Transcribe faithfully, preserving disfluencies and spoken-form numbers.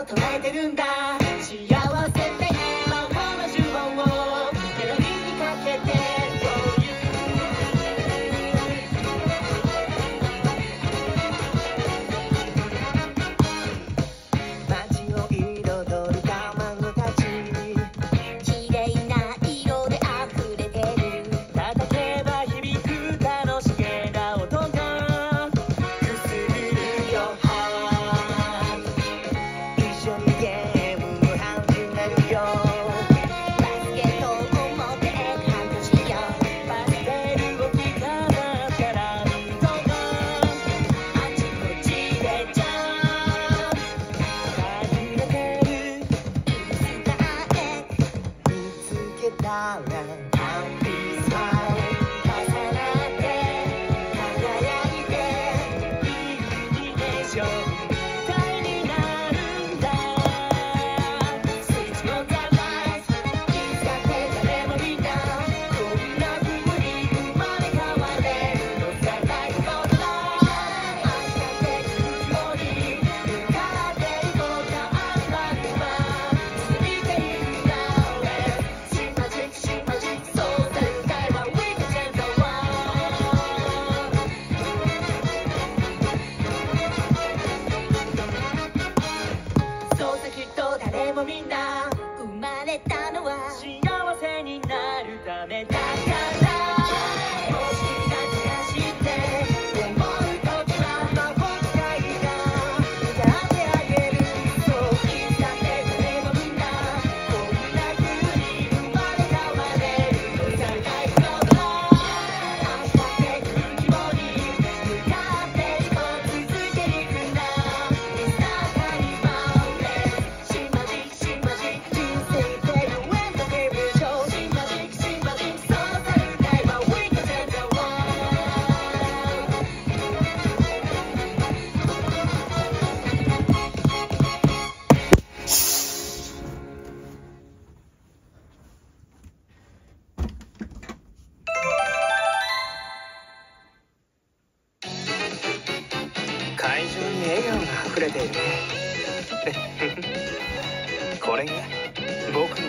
唱えてるんだ。幸せって魔法の呪文をメロディーにかけて街を彩るガマンたち、綺麗な色で溢れてる。叩けば響く楽しげな音がくすぐるよ。一緒にゲーム始めるよ。バスケットを持ってハントしよう。パステルを着飾ったライトがあちこちでジャンプ隠れてるインスタへ見つけたらハッピースマイル重なって輝いてイルミネーションみたいになるんだ。スイッチオンザライトいつだって誰もみんなこんな風に生まれ変われるのさ。ライフオブライフ明日って来るように向かっていこうか。アルバムは続いているな。新マジック新マジックそうさ世界は We can change the world。そうさきっと誰もみんな生まれたのは幸せになるためだから。もし君たちが知って思う時は魔法使いが歌ってあげる。そういつだって誰もみんなこんな風に生まれ変われるのさ。ライフオブライフ明日って来るように向かっていこう。続いていくんだ。It's not time about it。新マジック新マジック You say play the wind the game will show。新マジック新マジックそうさ世界は We can change the world。会場に笑顔が溢れているね。これが僕